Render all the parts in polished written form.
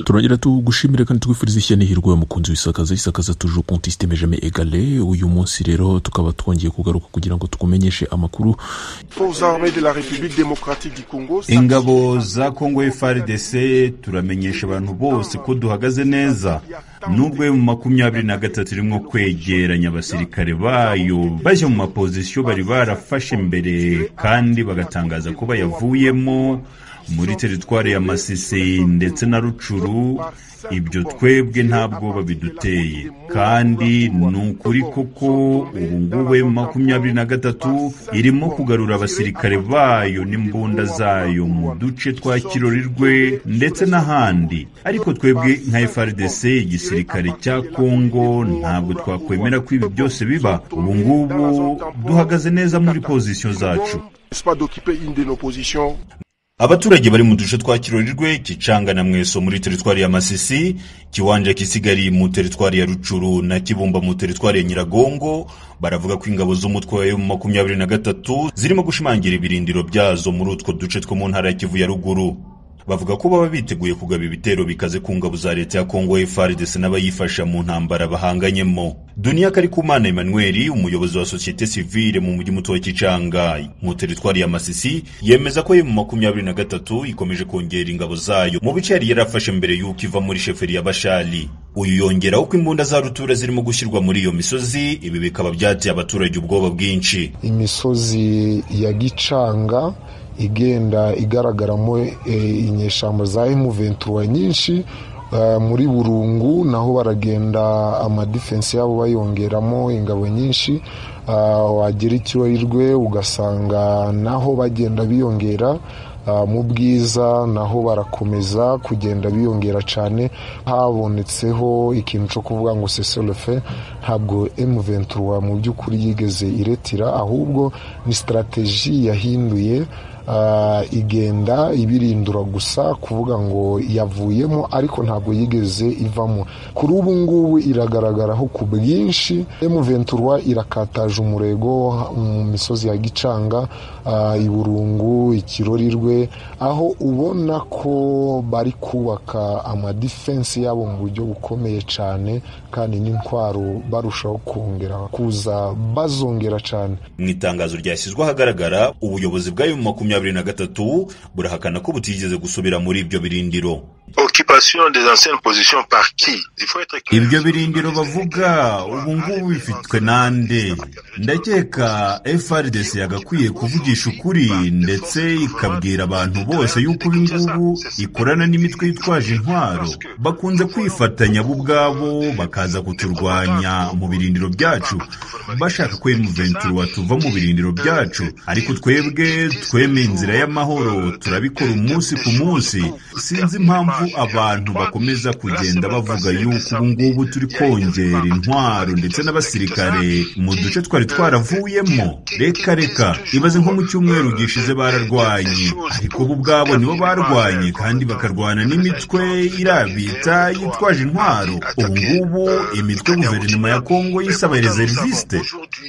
turongera tugushimire kandi twifuriza ishyane hirwe umukunzi w'isakaza toujours contiste mais jamais égalé. Uyu munsi rero tukaba twongeye kugaruka kugira ngo tukumenyeshe amakuru. Ingabo za Kongo FARDC turamenyesha abantu bose ko duhagaze neza nubwo mu 23 irimo kwegeranya abasirikare bayo baje mu mapozisiyo bari barafashe mbere kandi bagatangaza ko bayavuyemo muri teritwari ya Masisi ndetse na Rucuru. Ibyo twebwe ntabwo babiduteye kandi nukuri koko ubungubu 23 irimo kugarura abasirikare bayo n'imbunda zayo mu duce twa Kirorirwe ndetse n'ahandi. Ariko twebwe nka FARDC igisirikare cya Kongo ntabwo twakwemera ko ibi byose biba. Ubungubu duhagaze neza muri position zacu. Abaturage bari mu duce twa Kirorirwe, Kicanga na Mweso muri teritwari ya Masisi, Kiwanja Kisigari mu teritwari ya Rucuru na Kibumba mu teritwari ya Nyiragongo baravuga ko ingabo z'umutwe wa 23 zirimo gushimangira ibirindiro byazo muri utwo duce two mu ntara ya Kivu ya Ruguru. Bavuga ko baba biteguye kugaba ibitero bikaze ku ngabo za leta ya Kongo FARDC n'abayifasha mu ntambara bahanganyemo. Dunia Karikumana Emmanuel, umuyobozi wa societe civile mu mujyi muto wa Kicanga mu teritwari ya Masisi, yemeza ko mu 23 ikomeje kongera ingabo zayo mu bice yari yarafashe mbere y'uko iva muri sheferi ya Bashali. Uyu yongera uko imbunda za rutura zirimo gushyirwa muri iyo misozi, ibi bikaba byateye abaturage ubwoba bwinshi. Imisozi ya Gicanga igenda igaragaramo inyeshamba za M23 nyinshi, muri Burungu naho baragenda amadefense yabo bayongeramo ingabo nyinshi, wagera Kirorirwe ugasanga naho bagenda biyongera, mu Bwiza naho barakomeza kugenda biyongera cyane. Habonetseho ikintu cyo kuvuga ngo cessez-le-feu, ntabwo M23 mu by'ukuri yigeze iretira, ahubwo ni strategie yahinduye, igenda ibirindura gusa kuvuga ngo yavuyemo ariko ntabwo yigeze ivamo. Kuri ubu ngubu iragaragaraho ku bwinshi. M23 irakataje umurego mu misozi ya Gicanga, Iburungu, Ikirorirwe, aho ubona ko bari kubaka amadefense yabo mu buryo bukomeye cyane kandi n'intwaro barushaho kongera kuza bazongera cyane. Mu itangazo ryashyizwe ahagaragara, ubuyobozi bw'ayo 23 burahakana ko butigeze gusubira muri ibyo birindiro. Occupation des anciennes positions par qui? Ibyo birindiro bavuga ubungubu bifitwe nande? Ndakeka FARDC yagakwiye kuvugisha ukuri ndetse ikabwira abantu bose yuko ubungubu ikorana n'imitwe yitwaje intwaro bakunze kwifatanya bo ubwabo bakaza kuturwanya mu birindiro byacu, bashaka ko M23 tuva mu birindiro byacu. Ariko twebwe twemeye inzira y'amahoro, turabikora umunsi ku munsi. Sinzi impamvu abantu bakomeza kugenda bavuga yuko ubungubu turi kongera intwaro ndetse n'abasirikare mu duce twari twaravuyemo. Reka ibaze nko mu cyumweru gishize bararwanye, ariko bo ubwabo nibo barwanye kandi bakarwana n'imitwe irabita yitwaje intwaro. Ubungubu imitwe guverinoma ya Kongo yisaba reserviste.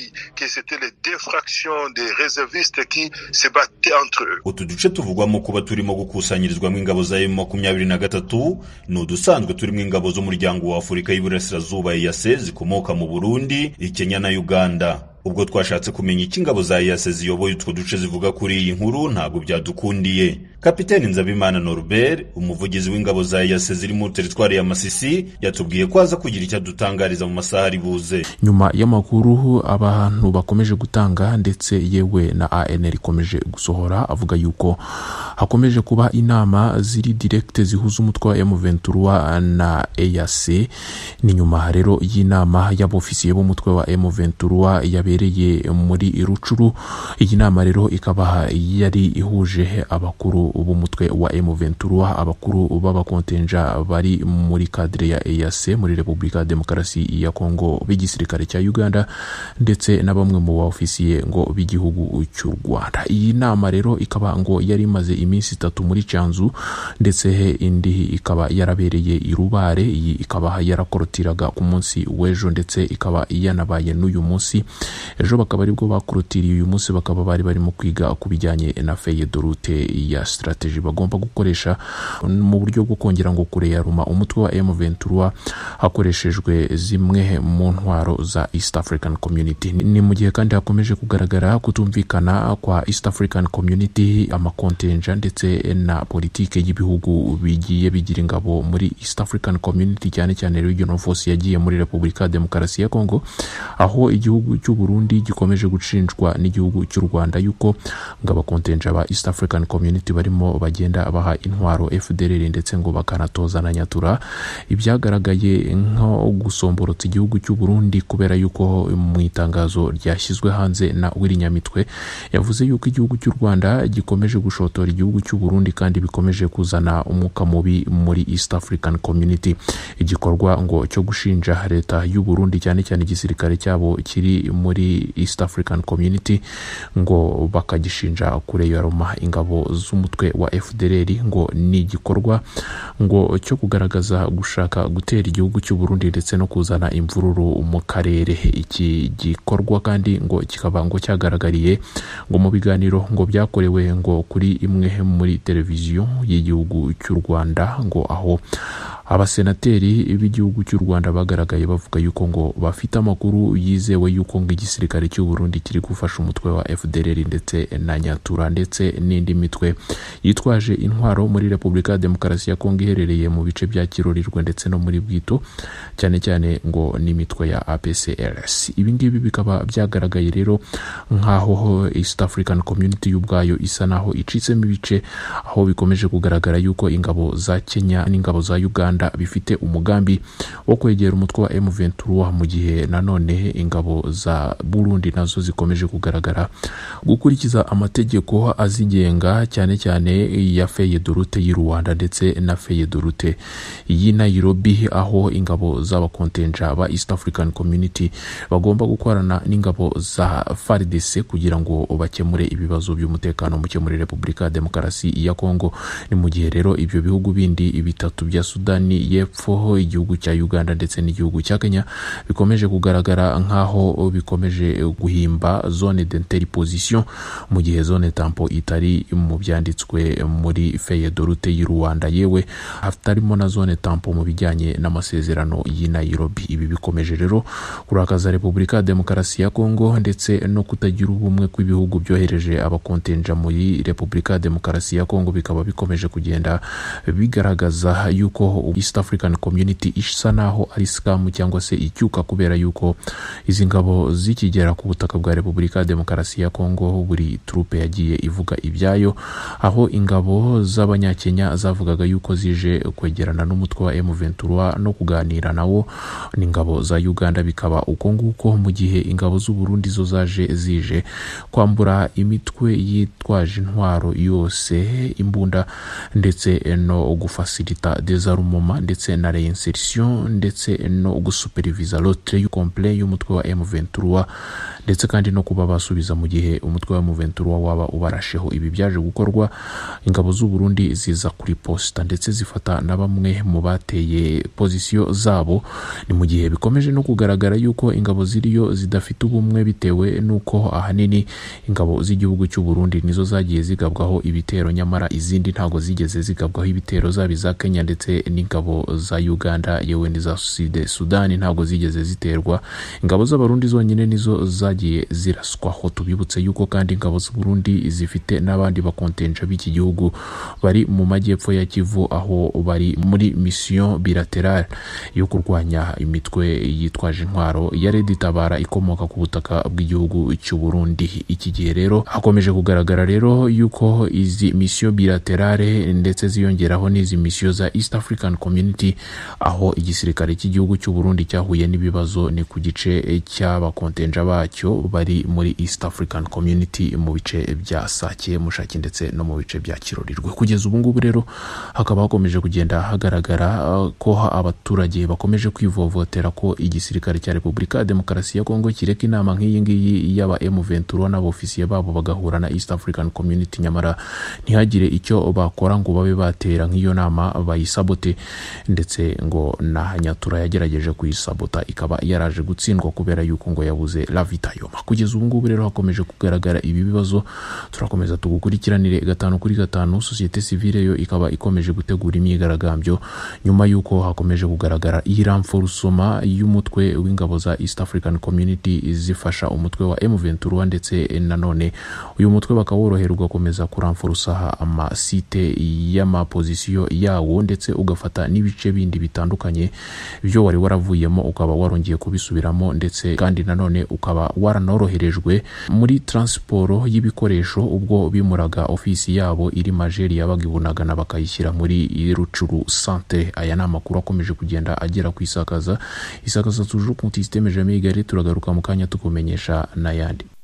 Utu duce tuvugwamo kuba turimo gukusanyirizwamo ingabo za M23 ni udusanzwe turimo ingabo z'umuryango wa Afurika y'Iburasirazuba EAC zikomoka mu Burundi, Kenya na Uganda. Ubwo twashatse kumenya iki ingabo za EAC ziyoboye utwo duce zivuga kuri iyi nkuru ntabwo byadukundiye. Kapiteni Nzabimana Norbert, umuvugizi w'ingabo za EAC ziri mu teritwari ya Masisi, yatubwiye ko aza kugira icyo dutangariza mu masaha ari buze. Nyuma y'amakuru abantu bakomeje gutanga ndetse yewe na ANR ikomeje gusohora avuga yuko hakomeje kuba inama ziri direct zihuza umutwe wa M23 na EAC. Ni nyuma rero y'inama y'abofisiye b'umutwe wa M23 yabereye muri Rucuru. Iyi nama rero ikaba yari ihuje abakuru b'umutwe wa M23, abakuru b'abakontenja bari muri cadre ya EAC muri Repubulika Demokarasi ya Kongo b'igisirikare cya Uganda ndetse na bamwe mu baofisiye ngo b'igihugu cy'u Rwanda. Iyi nama rero ikaba ngo yari imaze iminsi 3 muri Cyanzu ndetse indi ikaba yarabereye i Rubare. Iyi ikaba yarakorotiraga ku munsi w'ejo ndetse ikaba yanabaye n'uyu munsi. ejo bakaba aribwo bakurutiriye uyu munsi bakaba bari barimo kwiga ku bijyanye na feuille de route ya strategy bagomba gukoresha mu buryo bwo kongera ngo kureyaruma umutwe wa M23 hakoreshejwe zimwe mu ntwaro za East African Community. Ni mu gihe kandi hakomeje kugaragara kutumvikana kwa East African Community, amakontenja ndetse na politike y'ibihugu bigiye bigira ingabo muri East African Community, cyane cyane Regional Force yagiye muri Repubulika ya Demokarasi ya Kongo, aho igihugu cy'u Burundi gikomeje gucinjwa n'igihugu cy'u Rwanda yuko ngo abakontenja ba East African Community barimo bagenda baha intwaro FDLR ndetse ngo bakanatoza na Nyatura. Ibyagaragaye nko gusomborotsa igihugu cy'u Burundi kubera yuko mu itangazo ryashyizwe hanze na Wirinyamitwe yavuze yuko igihugu cy'u Rwanda gikomeje gushotora igihugu cy'u Burundi kandi bikomeje kuzana umwuka mubi muri East African Community. Igikorwa ngo cyo gushinja leta y'u Burundi cyane cyane igisirikare cyabo kiri muri East African Community ngo bakagishinja kureyaruma ingabo z'umutwe wa FDLR ngo ni igikorwa ngo cyo kugaragaza gushaka gutera igihugu cy'u Burundi ndetse no kuzana imvururu mu karere. Iki gikorwa kandi ngo kikaba ngo cyagaragariye ngo mu biganiro ngo byakorewe ngo kuri imwe muri televiziyo y'igihugu cy'u Rwanda, ngo aho abasenateri b'igihugu cy'u Rwanda bagaragaye bavuga yuko ngo bafite amakuru yizewe yuko ngo igisirikare cy'u Burundi kiri gufasha umutwe wa FDLR ndetse na Nyatura ndetse n'indi mitwe yitwaje intwaro muri Repubulika ya Demokarasi ya Kongo iherereye mu bice bya Kirorirwe ndetse no muri Bwito, cyane cyane ngo n'imitwe ya APCLS. Ibi ngibi bikaba byagaragaye rero nkaho East African Community y'ubwayo isa naho icitsemo ibice, aho bikomeje kugaragara yuko ingabo za Kenya n'ingabo za Uganda bifite umugambi wo kwegera umutwe wa M23, mu gihe nanone ingabo za Burundi nazo zikomeje kugaragara gukurikiza amategeko azigenga, cyane cyane ya feuille de route y'u Rwanda ndetse na feuille de route y'i Nairobi, aho ingabo z'abakontenja ba East African Community bagomba gukorana n'ingabo za FARDC kugira ngo bakemure ibibazo by'umutekano muke muri Repubulika ya Demokarasi ya Kongo. Ni mu gihe rero ibyo bihugu bindi bitatu bya Sudani y'Epfo, igihugu cya Uganda ndetse n'igihugu cya Kenya bikomeje kugaragara nkaho bikomeje guhimba zone d'interposition, mu gihe zone tampo itari mu byanditswe muri feuille de route y'u Rwanda, yewe hatarimo na zone tampo mu bijyanye n'amasezerano y'i Nairobi. Ibi bikomeje rero kurakaza Repubulika ya Demokarasi ya Kongo ndetse no kutagira ubumwe kw'ibihugu byohereje abakontenja muri Repubulika ya Demokarasi ya Kongo, bikaba bikomeje kugenda bigaragaza yuko East African Community isa naho ari scam cyangwa se icyuka, kubera yuko izi ngabo zikigera ku butaka bwa Repubulika ya Demokarasi ya Kongo buri trupe yagiye ivuga ibyayo, aho ingabo z'abanyakenya zavugaga yuko zije kwegerana n'umutwe wa M23 no kuganira nawo, n'ingabo za Uganda bikaba uko nguko, mu gihe ingabo z'u Burundi zo zaje zije kwambura imitwe yitwaje intwaro yose imbunda ndetse no gufasilita désarmement ndetse na réinsertion ndetse no gusupervisa l'autre complet y'umutwe wa M23 ndetse kandi no kuba basubiza mu gihe umutwe wa M23 waba ubarasheho. Ibi byaje gukorwa, ingabo z'u Burundi ziza kuri posta ndetse zifata na bamwe mu bateye pozisiyo zabo. Ni mu gihe bikomeje no kugaragara yuko ingabo ziriyo zidafite ubumwe, bitewe nuko ahanini ingabo z'igihugu cy'u Burundi nizo zagiye zigabwaho ibitero, nyamara izindi ntago zigeze zigabwaho ibitero, zaba za Kenya ndetse n'ingabo za Uganda yewe n'iza Sudani ntago zigeze ziterwa. Ingabo z'abarundi zonyine nizo zagiye ziraswaho. Tubibutse yuko kandi ingabo z'u Burundi zifite n'abandi bakontenja b'iki gihugu bari mu majyepfo ya Kivu, aho bari muri mission bilaterale yo kurwanya imitwe yitwaje intwaro ya Red Tabara ikomoka ku butaka bw'igihugu cy'u Burundi. Iki gihe rero hakomeje kugaragara rero yuko izi mission bilaterale ndetse ziyongeraho n'izi mission za East African Community, aho igisirikare cy'igihugu cy'u Burundi cyahuye n'ibibazo ni ku gice cy'abakontenja bacyo bari muri East African Community mu bice bya Sake, Mushaki ndetse no mu bice bya Kirorirwe. Kugeza ubu ngubu rero hakaba hakomeje kugenda hagaragara ko abaturage bakomeje kwivovotera ko igisirikare cya Repubulika ya Demokarasi ya Kongo kireka inama nk'iyi ngiyi y'aba M23 n'abofisiye babo bagahura na East African Community, nyamara ntihagire icyo bakora ngo babe batera nk'iyo nama bayisabote, ndetse ngo na Nyatura yagerageje kuyisabota ikaba yaraje gutsindwa kubera yuko ngo yabuze la vita Mutayoma. Kugeza ubu ngubu rero hakomeje kugaragara ibi bibazo, turakomeza tugukurikiranire 5/5. Societe civile yo ikaba ikomeje gutegura imyigaragambyo nyuma yuko hakomeje kugaragara iramforusoma y'umutwe w'ingabo za East African Community zifasha umutwe wa M23, ndetse nanone uyu mutwe bakaworoherwa ugakomeza kuramforusa amasite y'amapozisiyo yawo, ndetse ugafata n'ibice bindi bitandukanye byo wari waravuyemo ukaba warongeye kubisubiramo, ndetse kandi nanone ukaba waranoroherejwe muri transport y'ibikoresho ubwo bimuraga ofisi yabo iri Majeri yabaga ibunagana bakayishyira muri Rucuru Centre. Aya ni amakuru akomeje kugenda agera ku isakaza toujours ku systeme jamais égalé. Turagaruka mu kanya tukumenyesha n'ayandi.